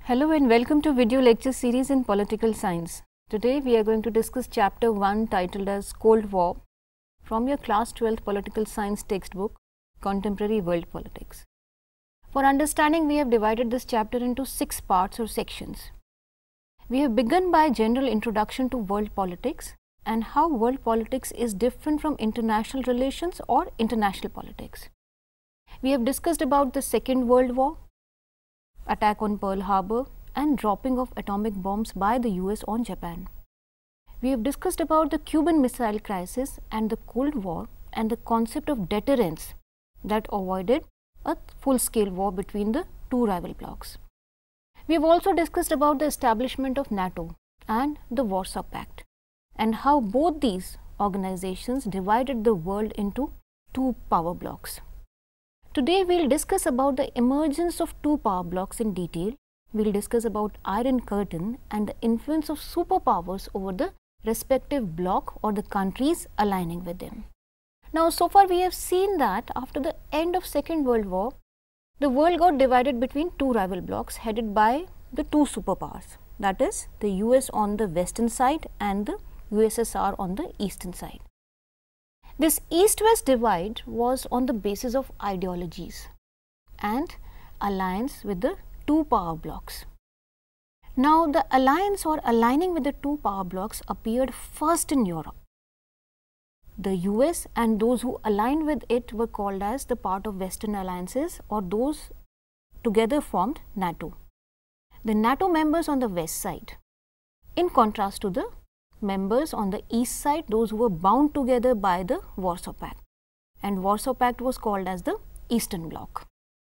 Hello and welcome to video lecture series in political science. Today we are going to discuss chapter 1 titled as Cold War from your class 12th political science textbook, Contemporary World Politics. For understanding, we have divided this chapter into 6 parts or sections. We have begun by general introduction to world politics and how world politics is different from international relations or international politics. We have discussed about the Second World War, attack on Pearl Harbor and dropping of atomic bombs by the US on Japan. We have discussed about the Cuban Missile Crisis and the Cold War and the concept of deterrence that avoided a full-scale war between the two rival blocs. We have also discussed about the establishment of NATO and the Warsaw Pact and how both these organizations divided the world into two power blocs. Today we will discuss about the emergence of two power blocs in detail. We will discuss about Iron Curtain and the influence of superpowers over the respective bloc or the countries aligning with them. Now, so far we have seen that after the end of Second World War, the world got divided between two rival blocs headed by the two superpowers, that is the US on the western side and the USSR on the eastern side. This East-West divide was on the basis of ideologies and alliance with the two power blocs. Now, the alliance or aligning with the two power blocs appeared first in Europe. The US and those who aligned with it were called as the part of Western alliances, or those together formed NATO. The NATO members on the west side, in contrast to the members on the east side, those who were bound together by the Warsaw Pact, and Warsaw Pact was called as the Eastern Bloc.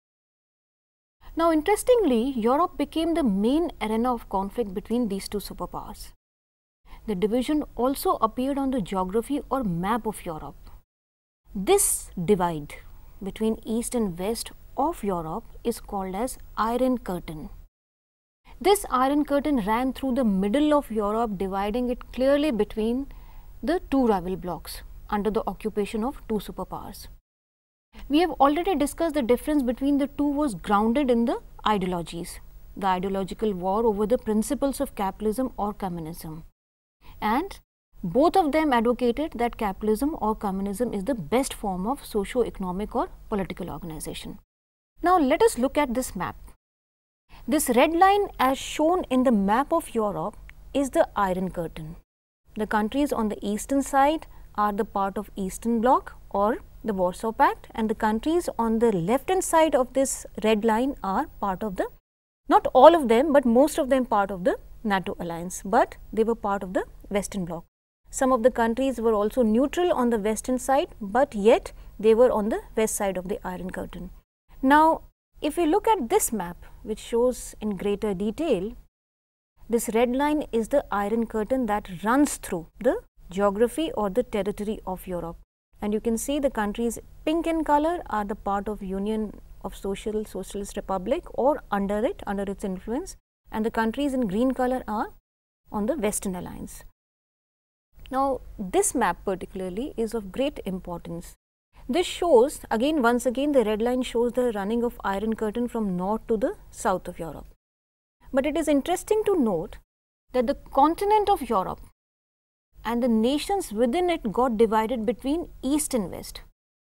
Now, interestingly, Europe became the main arena of conflict between these two superpowers. The division also appeared on the geography or map of Europe. This divide between East and West of Europe is called as Iron Curtain. This Iron Curtain ran through the middle of Europe, dividing it clearly between the two rival blocs under the occupation of two superpowers. We have already discussed the difference between the two was grounded in the ideologies, the ideological war over the principles of capitalism or communism. And both of them advocated that capitalism or communism is the best form of socio-economic or political organization. Now, let us look at this map. This red line as shown in the map of Europe is the Iron Curtain. The countries on the eastern side are the part of Eastern Bloc or the Warsaw Pact, and the countries on the left hand side of this red line are part of the, not all of them, but most of them part of the NATO alliance, but they were part of the Western Bloc. Some of the countries were also neutral on the western side, but yet they were on the west side of the Iron Curtain. Now, if we look at this map, which shows in greater detail, this red line is the Iron Curtain that runs through the geography or the territory of Europe. And you can see the countries pink in color are the part of Union of Socialist Republic or under its influence, and the countries in green color are on the Western Alliance. Now, this map particularly is of great importance. This shows once again the red line shows the running of Iron Curtain from north to the south of Europe. But it is interesting to note that the continent of Europe and the nations within it got divided between east and west.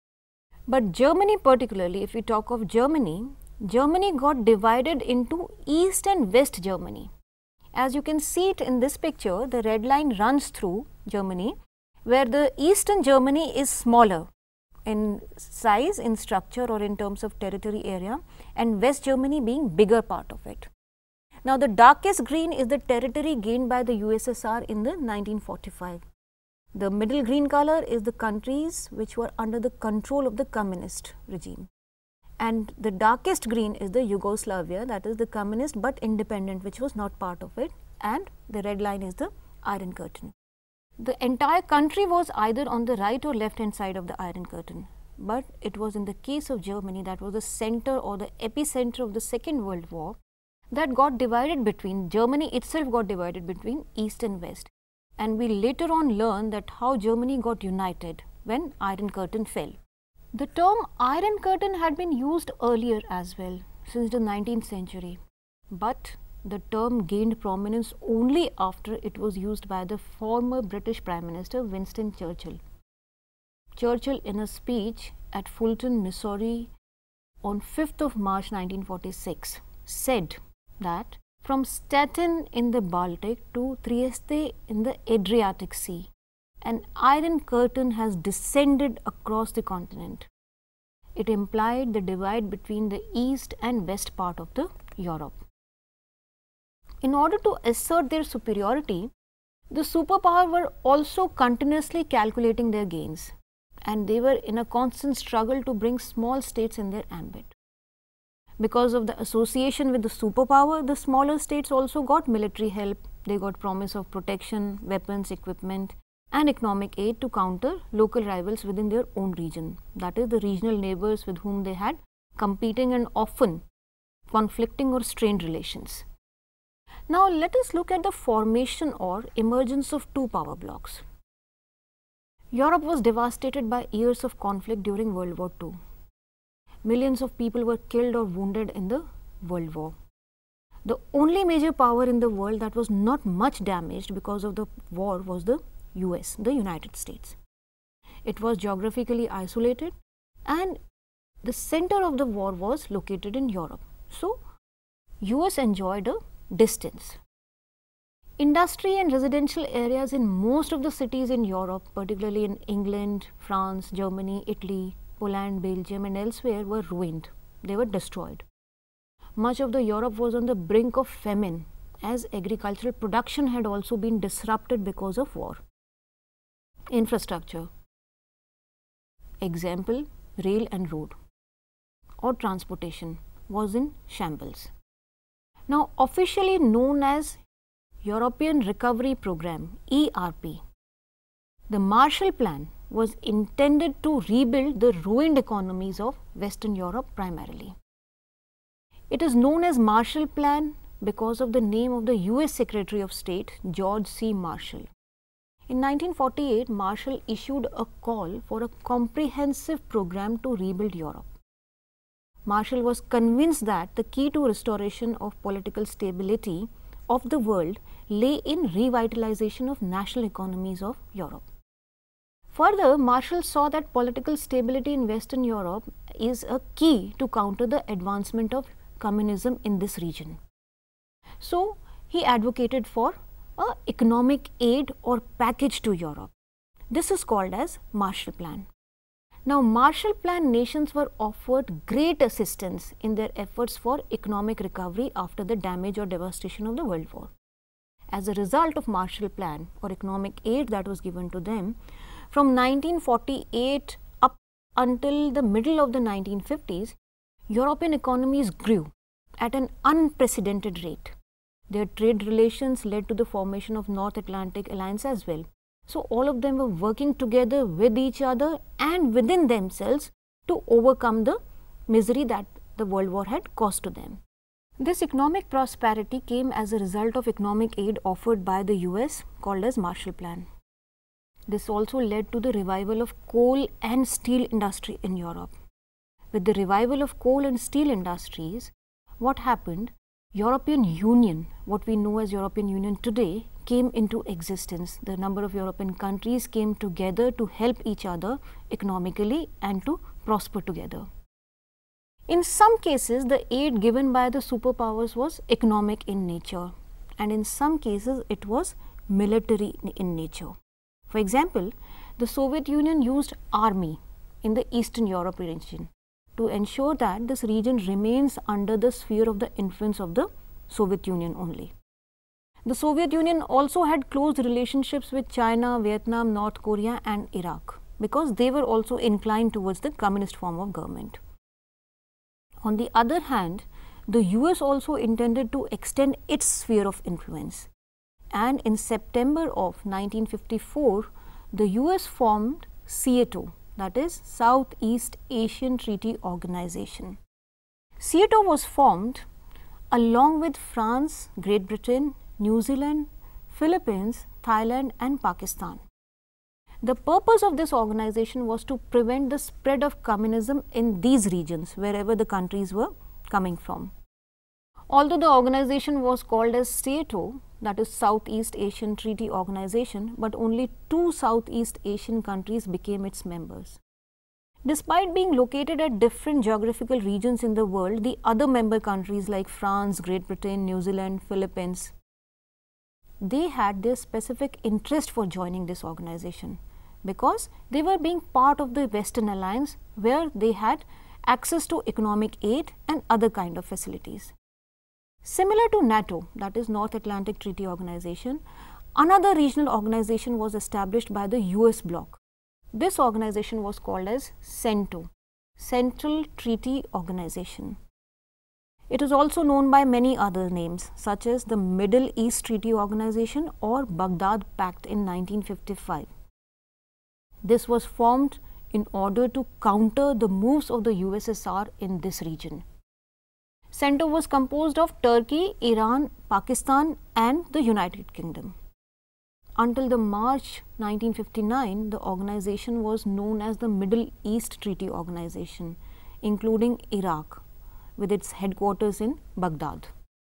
But Germany particularly, if we talk of Germany, Germany got divided into East and West Germany. As you can see it in this picture, the red line runs through Germany, where the Eastern Germany is smaller in size, in structure or in terms of territory area, and West Germany being bigger part of it. Now, the darkest green is the territory gained by the USSR in the 1945. The middle green color is the countries which were under the control of the communist regime. And the darkest green is the Yugoslavia, that is the communist but independent, which was not part of it, and the red line is the Iron Curtain. The entire country was either on the right or left hand side of the Iron Curtain, but it was in the case of Germany that was the center or the epicenter of the Second World War that got divided between, Germany itself got divided between East and West. And we later on learn that how Germany got united when Iron Curtain fell. The term Iron Curtain had been used earlier as well, since the 19th century. But the term gained prominence only after it was used by the former British Prime Minister Winston Churchill. Churchill, in a speech at Fulton, Missouri on 5th of March 1946, said that from Stettin in the Baltic to Trieste in the Adriatic Sea, an iron curtain has descended across the continent. It implied the divide between the east and west part of the Europe. In order to assert their superiority, the superpower were also continuously calculating their gains, and they were in a constant struggle to bring small states in their ambit. Because of the association with the superpower, the smaller states also got military help, they got promise of protection, weapons, equipment, and economic aid to counter local rivals within their own region, that is, the regional neighbors with whom they had competing and often conflicting or strained relations. Now, let us look at the formation or emergence of two power blocks. Europe was devastated by years of conflict during World War II. Millions of people were killed or wounded in the World War. The only major power in the world that was not much damaged because of the war was the US, the United States. It was geographically isolated and the center of the war was located in Europe. So, US enjoyed a distance. Industry and residential areas in most of the cities in Europe, particularly in England, France, Germany, Italy, Poland, Belgium and elsewhere, were ruined. They were destroyed. Much of the Europe was on the brink of famine, as agricultural production had also been disrupted because of war. Infrastructure. Example, rail and road or transportation was in shambles. Now, officially known as European Recovery Programme, ERP, the Marshall Plan was intended to rebuild the ruined economies of Western Europe primarily. It is known as Marshall Plan because of the name of the US Secretary of State, George C. Marshall. In 1948, Marshall issued a call for a comprehensive program to rebuild Europe. Marshall was convinced that the key to restoration of political stability of the world lay in revitalization of national economies of Europe. Further, Marshall saw that political stability in Western Europe is a key to counter the advancement of communism in this region. So, he advocated for an economic aid or package to Europe. This is called as Marshall Plan. Now, Marshall Plan nations were offered great assistance in their efforts for economic recovery after the damage or devastation of the World War. As a result of Marshall Plan or economic aid that was given to them, from 1948 up until the middle of the 1950s, European economies grew at an unprecedented rate. Their trade relations led to the formation of North Atlantic Alliance as well. So, all of them were working together with each other and within themselves to overcome the misery that the World War had caused to them. This economic prosperity came as a result of economic aid offered by the US called as Marshall Plan. This also led to the revival of coal and steel industry in Europe. With the revival of coal and steel industries, what happened? European Union, what we know as European Union today, came into existence. The number of European countries came together to help each other economically and to prosper together. In some cases, the aid given by the superpowers was economic in nature, and in some cases it was military in nature. For example, the Soviet Union used army in the Eastern Europe region to ensure that this region remains under the sphere of the influence of the Soviet Union only. The Soviet Union also had close relationships with China, Vietnam, North Korea and Iraq because they were also inclined towards the communist form of government. On the other hand, the US also intended to extend its sphere of influence, and in September of 1954, the US formed SEATO, that is Southeast Asian Treaty Organization. SEATO was formed along with France, Great Britain, New Zealand, Philippines, Thailand and Pakistan. The purpose of this organization was to prevent the spread of communism in these regions wherever the countries were coming from. Although the organization was called as SEATO, that is Southeast Asian Treaty Organization, but only 2 Southeast Asian countries became its members. Despite being located at different geographical regions in the world, the other member countries like France, Great Britain, New Zealand, Philippines, they had their specific interest for joining this organization because they were being part of the Western Alliance where they had access to economic aid and other kind of facilities. Similar to NATO, that is North Atlantic Treaty Organization, another regional organization was established by the US bloc. This organization was called as CENTO, Central Treaty Organization. It is also known by many other names such as the Middle East Treaty Organization or Baghdad Pact in 1955. This was formed in order to counter the moves of the USSR in this region. CENTO was composed of Turkey, Iran, Pakistan and the United Kingdom. Until the March 1959, the organization was known as the Middle East Treaty Organization, including Iraq, with its headquarters in Baghdad.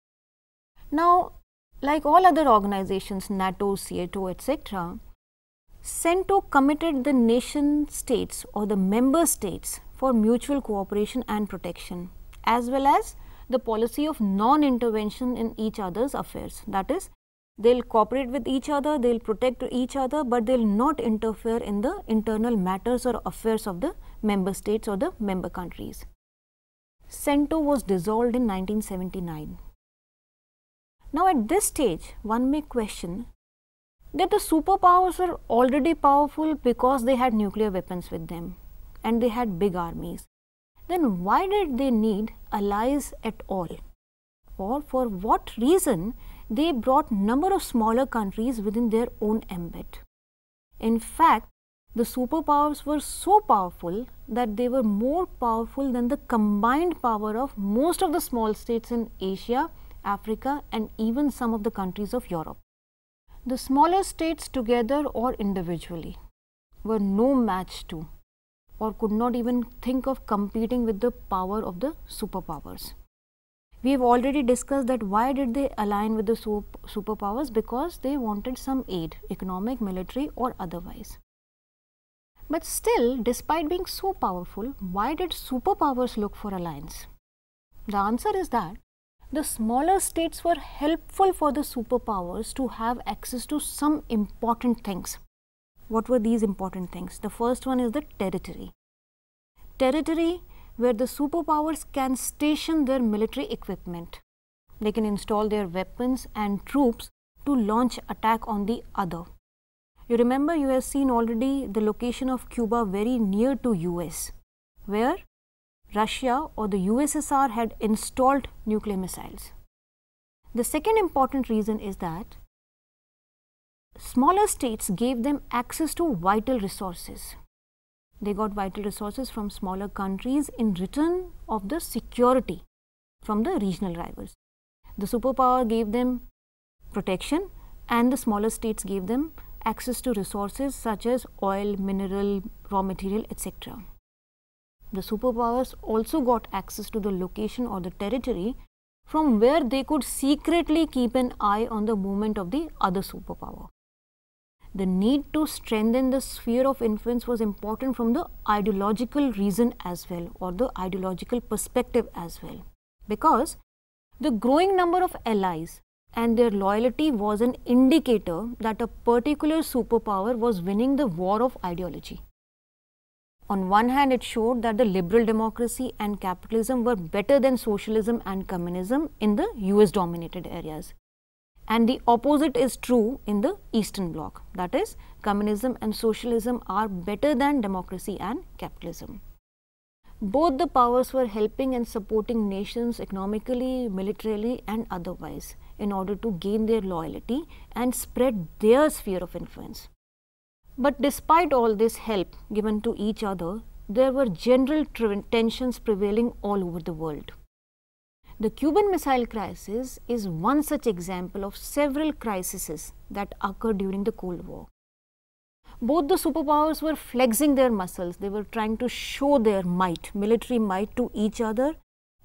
Now, like all other organizations, NATO, SEATO, etc., CENTO committed the nation states or the member states for mutual cooperation and protection, as well as the policy of non-intervention in each other's affairs. That is, they'll cooperate with each other, they'll protect each other, but they'll not interfere in the internal matters or affairs of the member states or the member countries. CENTO was dissolved in 1979. Now, at this stage, one may question that the superpowers were already powerful because they had nuclear weapons with them and they had big armies. Then why did they need allies at all? Or for what reason they brought number of smaller countries within their own ambit? In fact, the superpowers were so powerful that they were more powerful than the combined power of most of the small states in Asia, Africa and even some of the countries of Europe. The smaller states together or individually were no match to or could not even think of competing with the power of the superpowers. We have already discussed that why did they align with the superpowers? Because they wanted some aid, economic, military or otherwise. But still, despite being so powerful, why did superpowers look for alliance? The answer is that the smaller states were helpful for the superpowers to have access to some important things. What were these important things? The first one is the territory. Territory where the superpowers can station their military equipment. They can install their weapons and troops to launch attack on the other. You remember you have seen already the location of Cuba very near to US, where Russia or the USSR had installed nuclear missiles. The second important reason is that smaller states gave them access to vital resources. They got vital resources from smaller countries in return of the security from the regional rivals. The superpower gave them protection and the smaller states gave them access to resources such as oil, mineral, raw material, etc. The superpowers also got access to the location or the territory from where they could secretly keep an eye on the movement of the other superpower. The need to strengthen the sphere of influence was important from the ideological reason as well, or the ideological perspective as well, because the growing number of allies and their loyalty was an indicator that a particular superpower was winning the war of ideology. On one hand, it showed that the liberal democracy and capitalism were better than socialism and communism in the US dominated areas. And the opposite is true in the Eastern Bloc, that is, communism and socialism are better than democracy and capitalism. Both the powers were helping and supporting nations economically, militarily and otherwise in order to gain their loyalty and spread their sphere of influence. But despite all this help given to each other, there were general tensions prevailing all over the world. The Cuban Missile Crisis is one such example of several crises that occurred during the Cold War. Both the superpowers were flexing their muscles, they were trying to show their might, military might to each other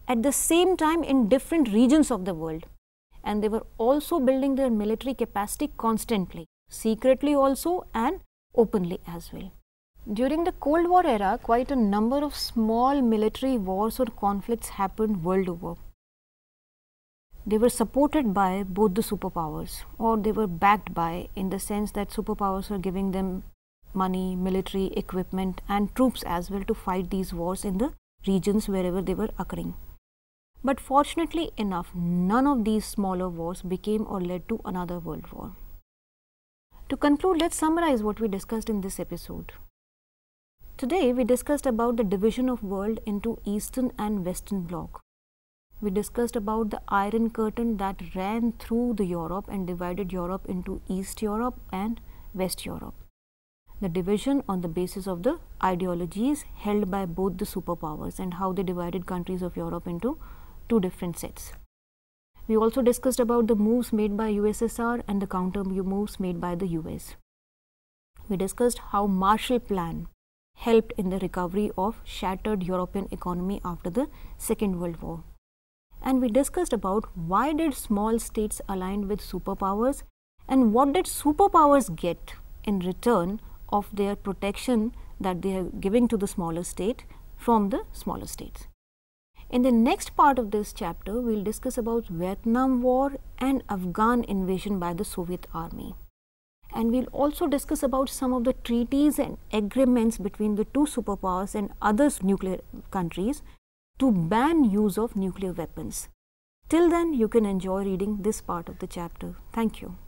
at the same time in different regions of the world, and they were also building their military capacity constantly, secretly also and openly as well. During the Cold War era, quite a number of small military wars or conflicts happened world over. They were supported by both the superpowers, or they were backed by, in the sense that superpowers were giving them money, military equipment and troops as well to fight these wars in the regions wherever they were occurring. But fortunately enough, none of these smaller wars became or led to another world war. To conclude, let's summarize what we discussed in this episode. Today we discussed about the division of world into Eastern and Western bloc. We discussed about the Iron Curtain that ran through the Europe and divided Europe into East Europe and West Europe. The division on the basis of the ideologies held by both the superpowers and how they divided countries of Europe into two different sets. We also discussed about the moves made by USSR and the counter moves made by the US. We discussed how Marshall Plan helped in the recovery of shattered European economy after the Second World War. And we discussed about why did small states align with superpowers and what did superpowers get in return of their protection that they are giving to the smaller state from the smaller states. In the next part of this chapter, we will discuss about Vietnam War and Afghan invasion by the Soviet Army. And we will also discuss about some of the treaties and agreements between the two superpowers and other nuclear countries to ban use of nuclear weapons. Till then, you can enjoy reading this part of the chapter. Thank you.